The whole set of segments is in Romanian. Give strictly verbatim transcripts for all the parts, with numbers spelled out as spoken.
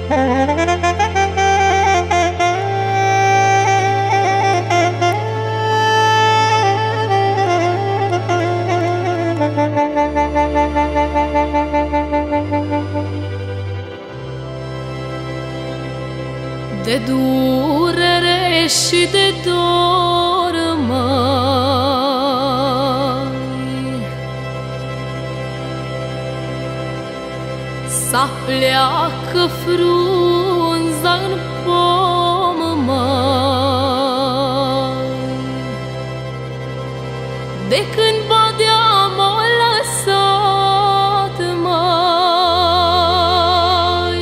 De durere și de dor mai s-apleacă frunza în pom mai. De când badea m-a lăsat mai,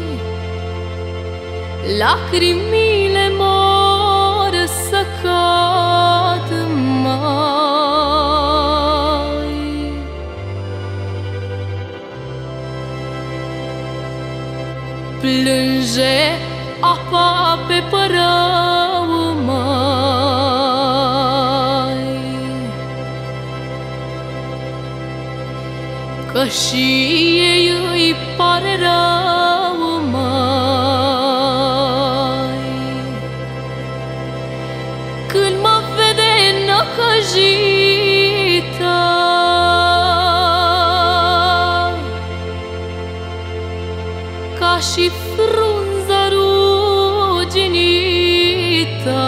lacrimile mor să cad mai. Plânge apa pe părău mai, că și ei îi pare rău mai. Când mă vede năcăjită, ca și frunza ruginită,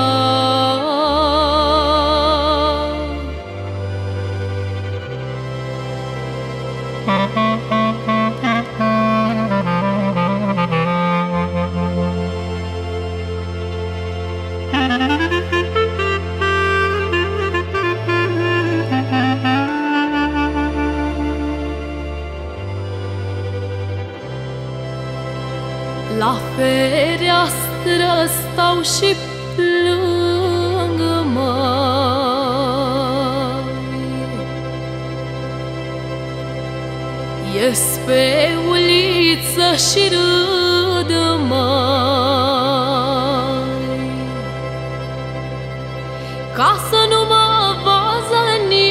la fereastră stau și plâng mai. Ies pe uliță și râd mai, ca să nu mă vază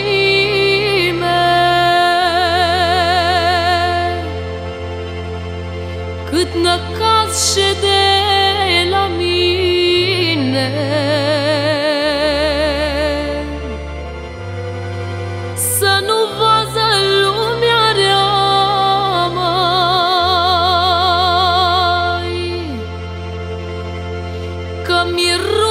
nimeni, cât năcaz șede la mine. Să nu vază lumea rea mai, că mi